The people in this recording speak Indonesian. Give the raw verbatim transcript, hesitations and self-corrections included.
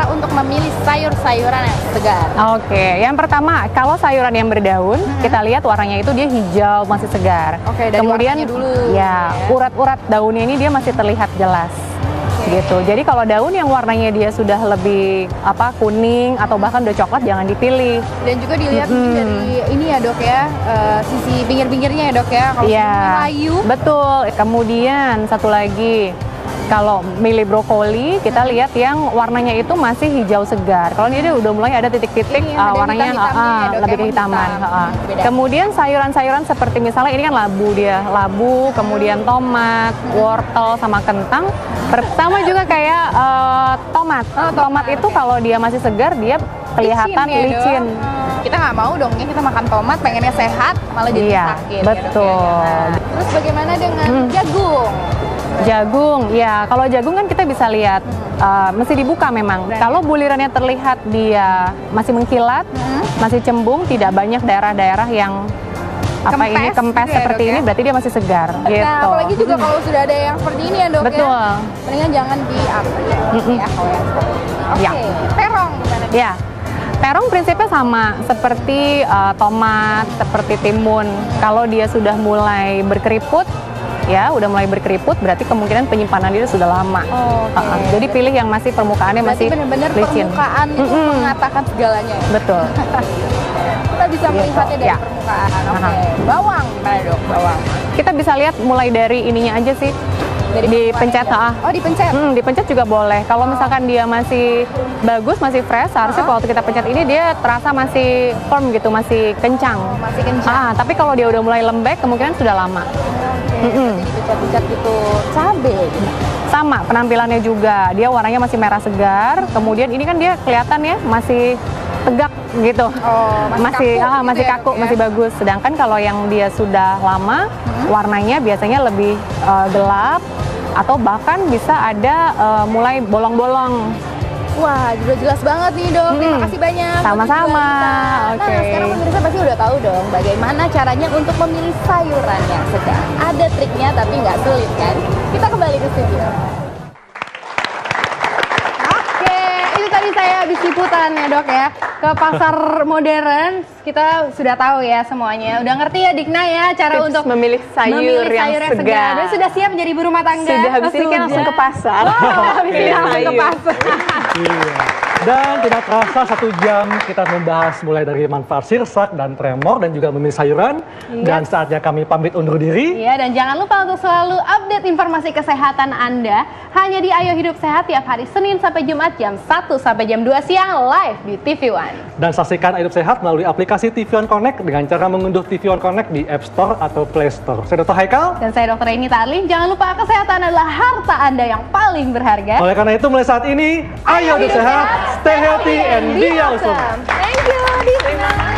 untuk memilih sayur-sayuran yang segar? Oke, yang pertama kalau sayuran yang berdaun, hmm. kita lihat warnanya itu dia hijau masih segar. Oke, dari kemudian dulu, ya urat-urat ya. daunnya ini dia masih terlihat jelas. Gitu. Jadi kalau daun yang warnanya dia sudah lebih apa kuning atau bahkan udah coklat jangan dipilih. Dan juga dilihat mm -hmm. dari ini ya dok ya, uh, sisi pinggir-pinggirnya ya dok ya, kalau yeah. layu. Betul. Kemudian satu lagi, kalau milih brokoli kita lihat yang warnanya itu masih hijau segar. Kalau ini dia udah mulai ada titik-titik uh, warnanya uh, uh, ya, lebih kehitaman. Hitam. Uh, uh. Kemudian sayuran-sayuran seperti misalnya ini kan labu dia, labu, kemudian tomat, wortel sama kentang. Pertama juga kayak uh, tomat. Oh, tomat. Tomat itu kalau dia masih segar dia kelihatan licin. Ya, licin. Hmm. Kita nggak mau dong ya kita makan tomat pengennya sehat malah jadi iya, sakit. Betul. Ya, nah, terus bagaimana dengan hmm. jagung? Jagung, ya kalau jagung kan kita bisa lihat hmm. uh, mesti dibuka memang. Berarti. Kalau bulirannya terlihat dia masih mengkilat, hmm. masih cembung, tidak banyak daerah-daerah yang apa kempes, ini kempes gitu seperti ya, ini ya? Berarti dia masih segar. Nah, gitu. Apalagi juga hmm. kalau sudah ada yang seperti ini ya dok. Betul. Ya, mendingan jangan diambil ya. Mm -mm. ya kalau yang seperti ini. Oke, okay. ya. terong gimana? Ya. Terong prinsipnya sama seperti uh, tomat, seperti timun. Kalau dia sudah mulai berkeriput, ya udah mulai berkeriput, berarti kemungkinan penyimpanan dia sudah lama. Oh, okay. uh, jadi pilih yang masih permukaannya berarti masih benar-benar licin. Permukaan itu mm -mm. mengatakan segalanya. Ya? Betul. Kita bisa gitu. melihatnya dari ya. permukaan. Oke. Okay. Bawang gimana dok? Bawang. Kita bisa lihat mulai dari ininya aja sih. Dari dipencet, ah. Oh dipencet? Hmm, dipencet juga boleh. Kalau oh. misalkan dia masih bagus, massie fresh, harusnya uh-huh. waktu kita pencet ini dia terasa masih firm gitu, masih kencang. Oh, masih kencang. Ah, tapi kalau dia udah mulai lembek, kemungkinan sudah lama. Oke, okay. mm -mm. dipencet-pencet gitu. Cabe gitu. Sama penampilannya juga, dia warnanya masih merah segar. Kemudian ini kan dia kelihatan ya masih tegak gitu. Oh, masih masih kaku, ah, gitu masih ya, kaku, ya? masih bagus. Sedangkan kalau yang dia sudah lama, hmm. warnanya biasanya lebih uh, gelap atau bahkan bisa ada uh, mulai bolong-bolong. Wah, juga jelas banget nih dok. Hmm. Terima kasih banyak. Sama-sama. Oke. Okay. Nah, sekarang pemirsa pasti udah tahu dong bagaimana caranya untuk memilih sayuran yang segar. Ada triknya tapi nggak sulit kan? Kita kembali ke studio. Tadi saya habis liputan ya dok ya ke pasar modern, kita sudah tahu ya semuanya, udah ngerti ya Dikna ya cara tips untuk memilih sayur, memilih yang sayur yang segar. segar. Dan sudah siap menjadi ibu rumah tangga? Sudah, habis ini kan langsung ke pasar. Wow, habis ini langsung ke pasar. Iya. Dan tidak terasa satu jam kita membahas mulai dari manfaat sirsak dan tremor dan juga memilih sayuran. Yes. Dan saatnya kami pamit undur diri. Iya, dan jangan lupa untuk selalu update informasi kesehatan Anda hanya di Ayo Hidup Sehat tiap hari Senin sampai Jumat jam satu sampai jam dua siang live di T V One. Dan saksikan Ayo Hidup Sehat melalui aplikasi T V One Connect dengan cara mengunduh T V One Connect di App Store atau Play Store. Saya Dokter Haikal. Dan saya Dokter Eni Tarlin. Jangan lupa kesehatan adalah harta Anda yang paling berharga. Oleh karena itu mulai saat ini, Ayo Hidup Sehat, stay healthy and be awesome. Thank you, Dikna.